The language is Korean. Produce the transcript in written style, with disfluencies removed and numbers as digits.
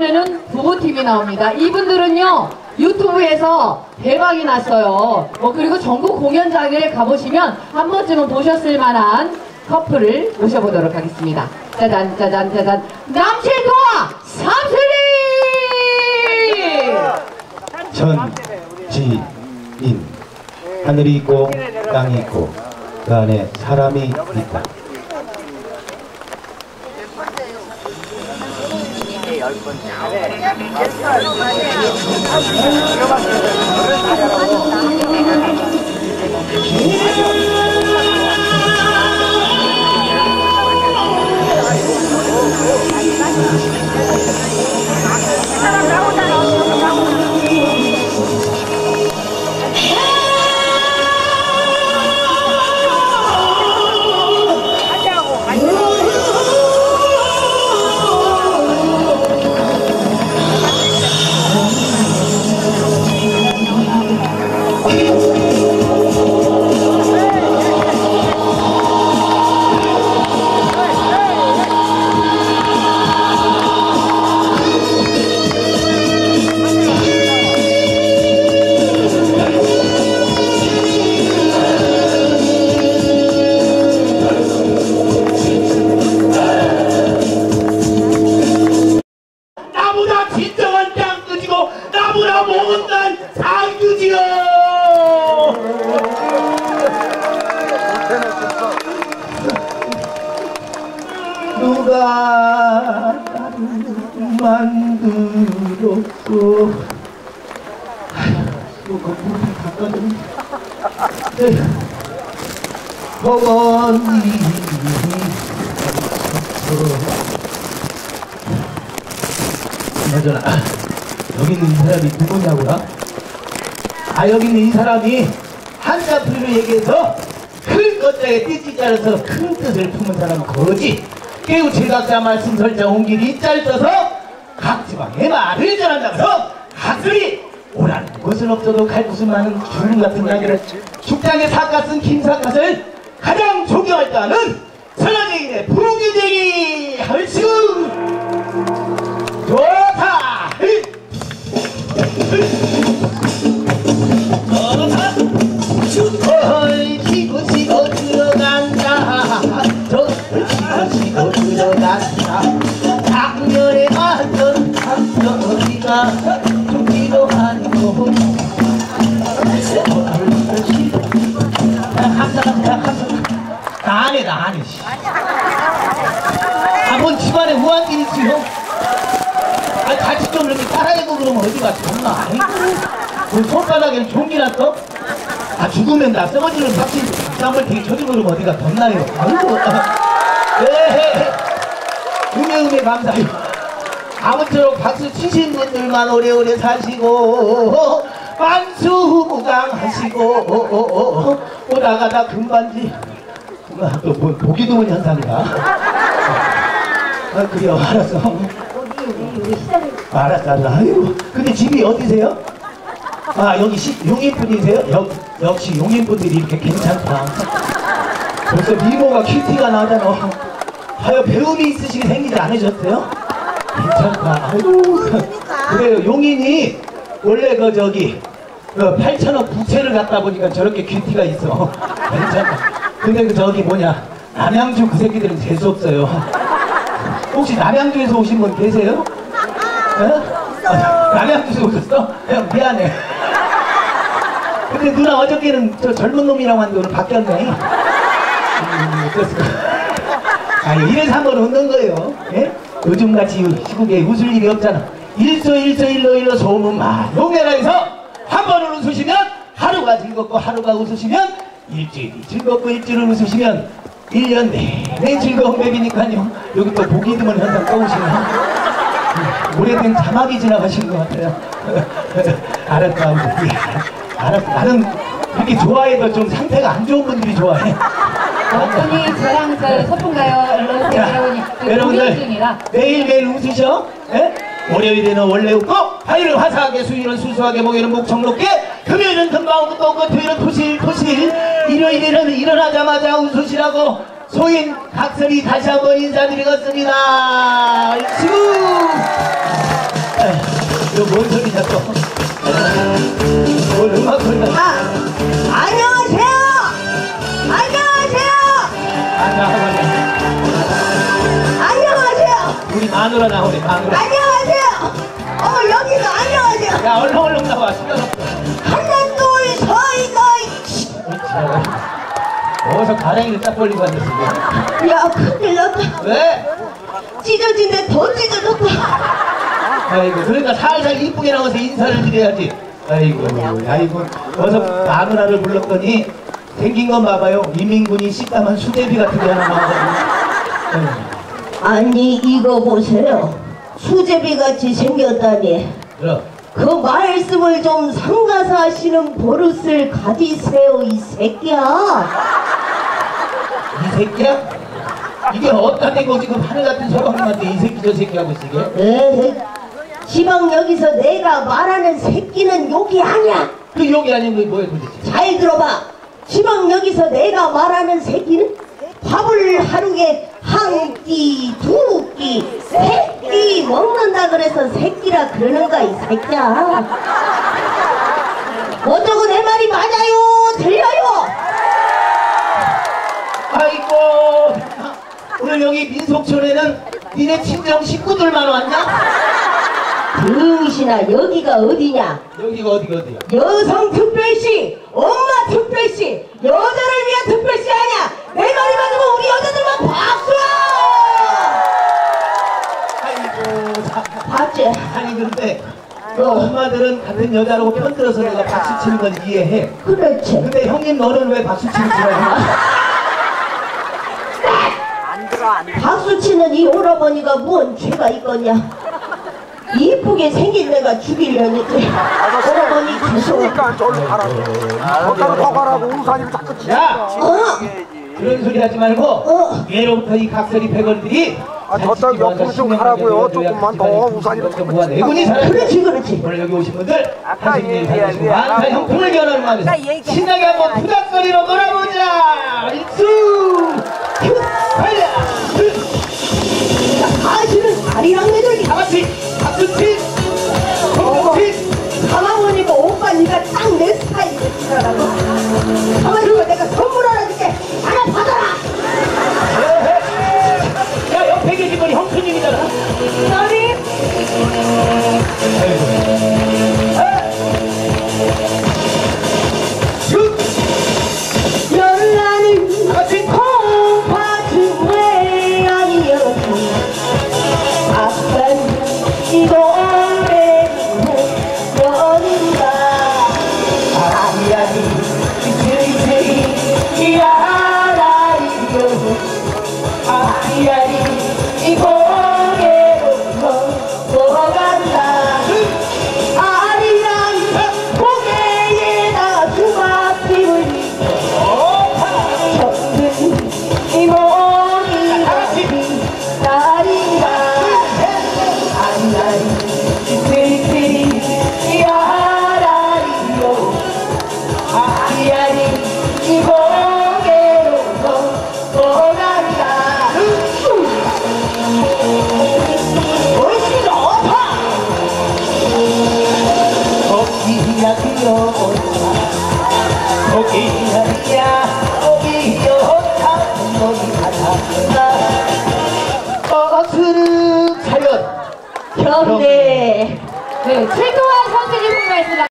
는 부부팀이 나옵니다. 이분들은요 유튜브에서 대박이 났어요. 그리고 전국 공연장에 가보시면 한 번쯤은 보셨을 만한 커플을 모셔보도록 하겠습니다. 짜잔 짜잔 짜잔, 남칠도와 삼슬이. 전지인, 하늘이 있고 땅이 있고 그 안에 사람이 있다. 나보다 진정한 짱끄지고 나보다 못난 상규지요. 누가 나를 만들었어. 이거 물이 닦아주는 어머니 그나저나 여기 있는 이 사람이 누구냐고요? 여기 있는 이 사람이 한자풀이로 얘기해서 큰 것자에 띠지 짜려서 큰 뜻을 품은 사람은 거지. 깨우 제각자 말씀 설자 온 길이 짧아서 각 지방에 말을 전한다면서 각설이 오라는 것은 없어도 갈 곳은 많은 주름 같은 이야기를 죽장의 사가 쓴 김사갓을 가장 존경할 자는 선화쟁이의 부귀쟁이 할수 좋다. 치고 치고 들어간다. 치고 들어간다. 작년에 왔던 작년이가 죽기도 하고 나 안해 한번 집안에 후한길 있지요. 같이 좀 이렇게 따라해고 그러면 어디가 좋나. 손바닥에 종이 났어? 죽으면 나 썩어지는 박씨 땀을 되게 쳐주고 그러면 어디가 덧나요. 아이고. 음에 감사해요. 아무쪼록 박수 치신 분들만 오래오래 사시고 만수무강하시고 오다가다 금반지 또 뭐 보기 드문 현상이다. 그래요. 알았어. 알았어. 아유, 근데 집이 어디세요? 여기 용인분이세요? 역시 용인분들이 이렇게 괜찮다. 벌써 미모가 큐티가 나잖아. 배움이 있으시게 생기지 않으셨어요? 괜찮다. 아이고. 그래요. 용인이 원래 그 8,000원 부채를 갖다 보니까 저렇게 큐티가 있어. 괜찮다. 근데 남양주 그 새끼들은 재수없어요. 혹시 남양주에서 오신 분 계세요? 남양주에서 오셨어? 미안해. 근데 누나 어저께는 저 젊은 놈이라고 하는데 오늘 바뀌었네. 이래서 한번 웃는 거예요. 예? 요즘같이 시국에 웃을 일이 없잖아. 일로 소문마 용해라에서 한 번을 웃으시면 하루가 즐겁고 하루가 웃으시면 일주일이 즐겁고 일주일을 웃으시면 1년 내내 즐거운 맵이니까요. 여기 또 보기 드문 현상 떠오시네요. 오래된 자막이 지나가신 것 같아요. 알았다. 알았어. 나는 이렇게 좋아해도 좀 상태가 안 좋은 분들이 좋아해. 어머니 저랑 소풍가요. 여러분들 매일매일 웃으셔. 예? 월요일에는 원래 웃고, 화요일은 화사하게, 수요일은 수수하게, 목요일은 목청롭게, 금요일은 금방 웃고, 토요일은 토실, 일요일에는 일어나자마자 웃으시라고 소인 각설이 다시 한번 인사드리겠습니다. 슈! 뭔 소리냐 또. 뭘 음악 소리가. 안녕하세요. 안녕하세요. 나와봐요. 안녕하세요. 우리 마누라 나오네, 마누라. 안녕하세요. 여기도 안녕하세요. 야, 얼른 나와. 시간 없어. 하나 둘 서이가. 어디서 가랭이를 딱 벌리고 앉았어. 야 큰일 났다. 왜? 찢어진데 더 찢어졌다. 아이고, 그러니까 살살 이쁘게 나와서 인사를 드려야지. 아이고, 어서 마누라를 불렀더니 생긴 건 봐봐요. 이민군이 식담한 수제비 같은 게 하나 나와가지고. 아니 이거 보세요. 수제비 같이 생겼다니. 그럼. 그 말씀을 좀 삼가서 하시는 버릇을 가지세요 이 새끼야. 이 새끼야? 이게 어디다 대고 지금 하늘 같은 서방님한테 이 새끼 저 새끼 하고 있어 이게? 에헤, 시방 여기서 내가 말하는 새끼는 욕이 아니야. 그 욕이 아닌 게 뭐야 도대체? 잘 들어봐. 시방 여기서 내가 말하는 새끼는 밥을 하루에 한 끼, 두 끼, 세 끼 먹는다 그래서 새끼라 그러는 거야 이 새끼야. 어쩌고 내 말이 맞아요? 들려요? 아이고, 오늘 여기 민속촌에는 니네 친정 식구들만 왔냐? 등신아 여기가 어디냐? 여기가 어디야? 여성특별시, 엄마특별시, 여자를 위한 특별시 아니야. 내 말이 맞으면 우리 여자들만 박수! 아이고, 봤지? 아니 근데 그 엄마들은 같은 여자라고 편들어서 내가 박수 치는 건 이해해. 그렇지. 근데 형님 너는 왜 박수 치는 줄 알아? 박수 치는 이 오라버니가 뭔 죄가 있겠냐? 이쁘게 생긴 내가 죽이려니까 오라버니 계속. 그러니까 저리 가라고. 거기다 더 가라고 우산이 자꾸 야! 그런 소리 하지 말고 예로부터 이 각설이 백원들이 저쪽 옆으로 좀 가라고요. 조금만 더 우산이 자꾸 모아 내군이 살아. 그렇지. 오늘 여기 오신 분들 아까 한승일 얘기야, 사주시고 만사 형통을 겨누는 마음에서 신나게 한번 부닥거리로 놀아보자. 일수 달려. 아시는 다리랑 매들기. 다 같이 박수치 공동치. 가만 보니까 오빠 네가 딱 내 스타일이라고. 가만히 있어 내가 선물 하나 줄게. 하나 받아라. 야 옆에 계신 분이 형수님이잖아. 너니? 열나는 같이 콩팥은 왜 아니었니? 아깐 이거 오래는 연가 아니야니 이틀이틀이 야라이요 아니야니 이 고개로 넘어간다 아리랑 고개에다 주마피를 적은 이 몸이 딸인가 아니야니 이틀이틀이 야라이요 아니야니 이 고개로 넘어간다 훨씬 높아 거기야 귀여웠다 거기야 귀여웠다 너희 가다 스르 차렷 현대. 네, 출동한 선생님 말씀.